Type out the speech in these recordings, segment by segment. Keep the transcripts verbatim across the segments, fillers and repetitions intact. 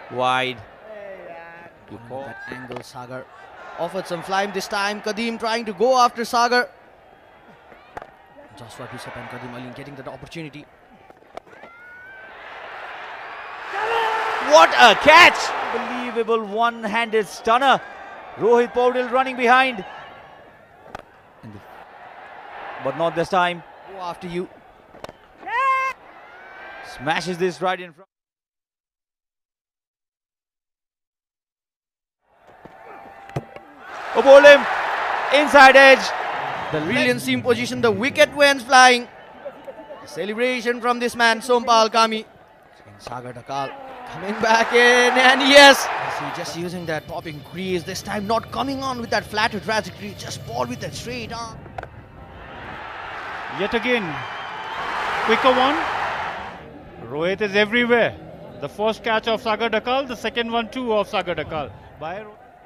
wide. You call that angle. Sagar offered some flying this time. Kadeem trying to go after Sagar. Joshua Bishop and Kadeem Ali getting that opportunity. What a catch! Unbelievable one-handed stunner. Rohit Paudel running behind. But not this time. Go after you. Smashes this right in front. Oh, bowled him. Inside edge. The brilliant seam position. The wicket went flying. Celebration from this man, Sompal Kami. Sagar Dhakal coming back in, and yes, he just using that popping crease. This time not coming on with that flatter trajectory, just ball with that straight arm. Yet again, quicker one. Rohit is everywhere. The first catch of Sagar Dhakal, the second one too of Sagar Dhakal. By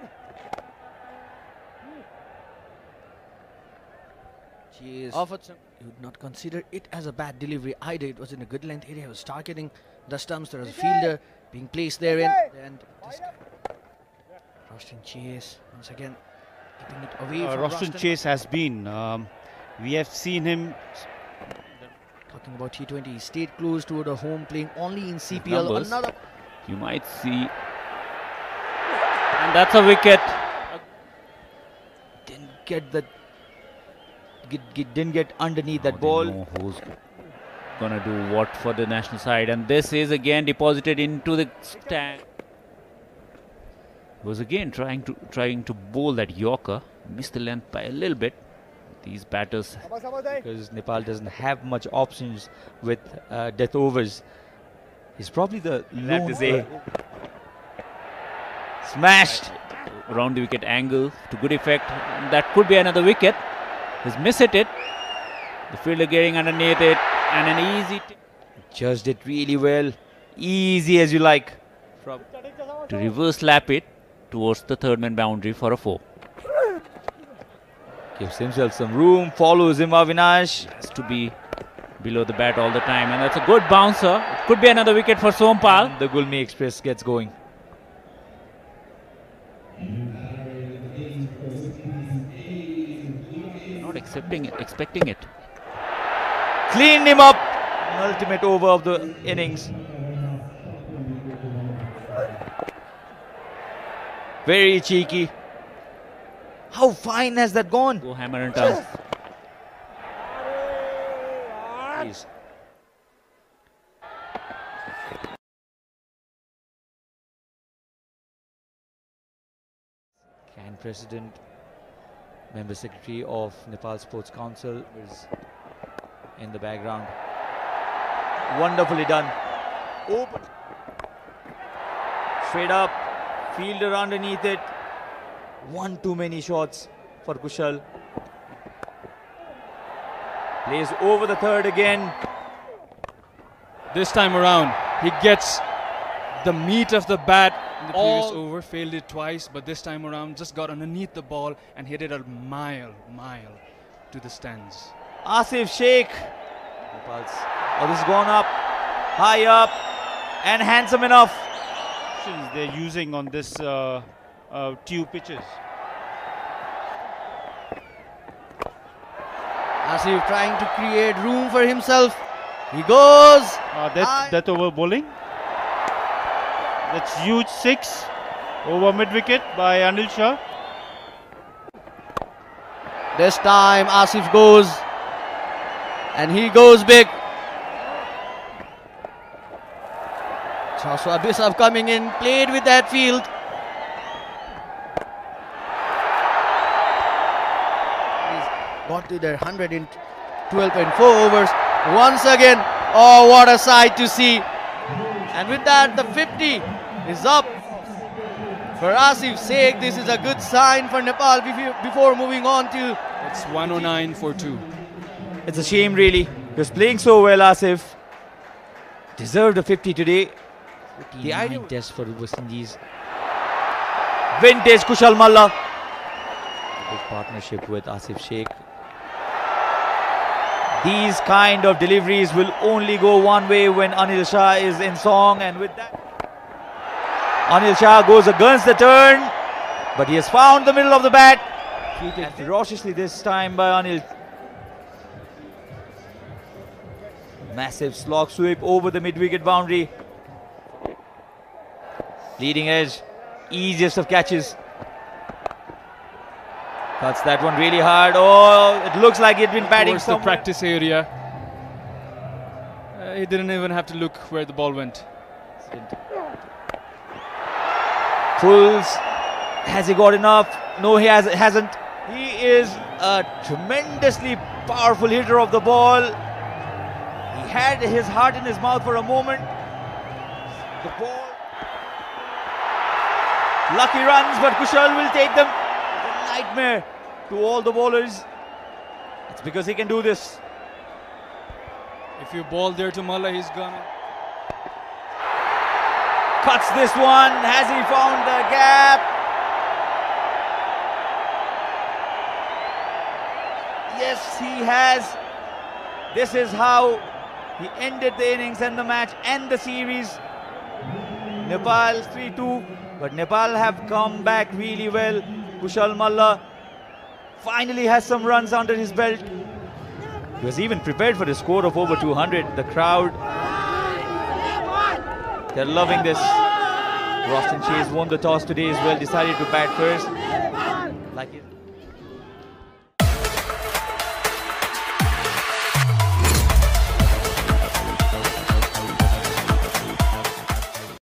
Cheers. Offered some. You would not consider it as a bad delivery either. It was in a good length area. He was targeting the stumps. There was a fielder being placed therein. And this guy, Roshan Chase, once again keeping it away uh, from Roshan Roshan. Chase has been. Um, we have seen him. Talking about T twenty, he stayed close to the home, playing only in C P L. Numbers. Another. You might see. And that's a wicket. Didn't get the. Get, get, didn't get underneath that Now ball. they know who's gonna do what for the national side, and this is again deposited into the stand. Was again trying to trying to bowl that Yorker, missed the length by a little bit. These batters, Because Nepal doesn't have much options with uh, death overs. He's probably the that lone is a smashed. round the wicket angle to good effect. That could be another wicket. He's missed it. The fielder getting underneath it, and an easy t Judged it really well. Easy as you like. From to reverse lap it towards the third man boundary for a four. gives himself some room. Follows him, Avinash. Has to be below the bat all the time, and that's a good bouncer. It could be another wicket for Sompal. The Gulmi Express gets going. Not accepting it, expecting it. Cleaned him up. Ultimate over of the innings. Very cheeky. How fine has that gone? Go hammer and tongue. Please. Can President, Member Secretary of Nepal Sports Council is in the background. Wonderfully done. Open. Straight up. Fielder underneath it. One too many shots for Kushal. Plays over the third again. This time around, he gets the meat of the bat. In the All previous over, failed it twice, but this time around just got underneath the ball and hit it a mile, mile to the stands. Asif Sheikh. Nepal's. Oh, this has gone up. High up. And handsome enough. They're using on this uh, uh, two pitches. Asif trying to create room for himself. He goes. Uh, that's that over bowling. That's huge six over mid wicket by Anil Shah. This time Asif goes. And he goes big. Joshua Bishop coming in, played with that field. He's got to their one hundred twelve point four overs. Once again, oh, what a sight to see. And with that, the fifty is up for Asif Sheikh. This is a good sign for Nepal before moving on to... It's one oh nine for two. It's a shame, really. He was playing so well, Asif. Deserved a fifty today. The ideal test for West Indies. Vintage Kushal Malla. A big partnership with Asif Sheikh. These kind of deliveries will only go one way when Anil Shah is in song, and with that, Anil Shah goes against the turn, but he has found the middle of the bat. Treated ferociously this time by Anil. Massive slog sweep over the mid-wicket boundary. Leading edge, easiest of catches. Cuts that one really hard. Oh, it looks like he'd been batting Towards the somewhere. practice area. Uh, he didn't even have to look where the ball went. Pulls. Has he got enough? No, he has, hasn't. He is a tremendously powerful hitter of the ball. He had his heart in his mouth for a moment. The ball. Lucky runs, but Kushal will take them. It's a nightmare to all the bowlers. It's because he can do this. If you ball there to Malla, he's gonna. Cuts this one. Has he found the gap? Yes, he has. This is how he ended the innings and the match and the series. Nepal three two, but Nepal have come back really well. Kushal Malla finally has some runs under his belt. He was even prepared for the score of over two hundred. The crowd, they're loving this. Roston Chase won the toss today as well, decided to bat first. Like it.